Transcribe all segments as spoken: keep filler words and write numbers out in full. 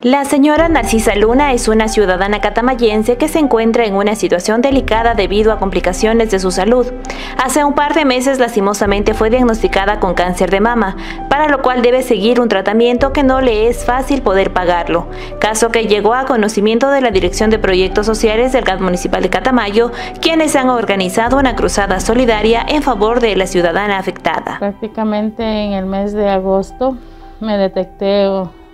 La señora Narcisa Luna es una ciudadana catamayense que se encuentra en una situación delicada debido a complicaciones de su salud. Hace un par de meses lastimosamente fue diagnosticada con cáncer de mama, para lo cual debe seguir un tratamiento que no le es fácil poder pagarlo, caso que llegó a conocimiento de la Dirección de Proyectos Sociales del G A T Municipal de Catamayo, quienes han organizado una cruzada solidaria en favor de la ciudadana afectada. Prácticamente en el mes de agosto me detecté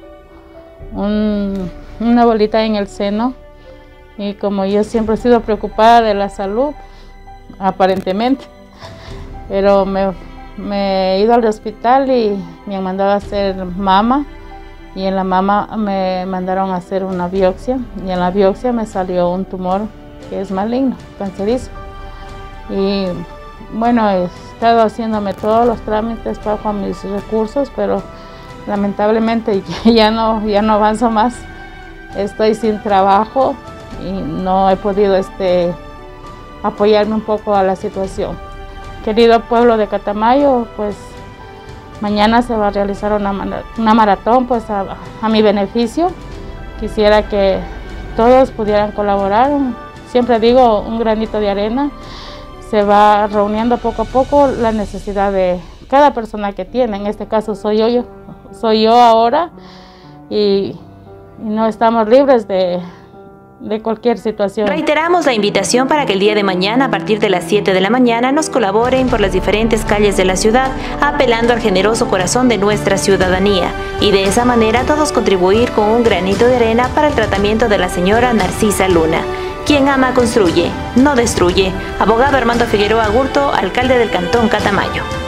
Un, una bolita en el seno, y como yo siempre he sido preocupada de la salud, aparentemente, pero me, me he ido al hospital y me han mandado a hacer mama, y en la mama me mandaron a hacer una biopsia, y en la biopsia me salió un tumor que es maligno, cancerizo. Y bueno, he estado haciéndome todos los trámites bajo mis recursos, pero lamentablemente ya no, ya no avanzo más. Estoy sin trabajo y no he podido este, apoyarme un poco a la situación. Querido pueblo de Catamayo, pues mañana se va a realizar una, una maratón pues, a, a mi beneficio. Quisiera que todos pudieran colaborar. Siempre digo, un granito de arena. Se va reuniendo poco a poco la necesidad de cada persona que tiene. En este caso soy yo, yo soy yo ahora, y, y no estamos libres de, de cualquier situación. Reiteramos la invitación para que el día de mañana, a partir de las siete de la mañana, nos colaboren por las diferentes calles de la ciudad, apelando al generoso corazón de nuestra ciudadanía, y de esa manera todos contribuir con un granito de arena para el tratamiento de la señora Narcisa Luna. Quien ama construye, no destruye. Abogado Armando Figueroa Gurto, alcalde del Cantón Catamayo.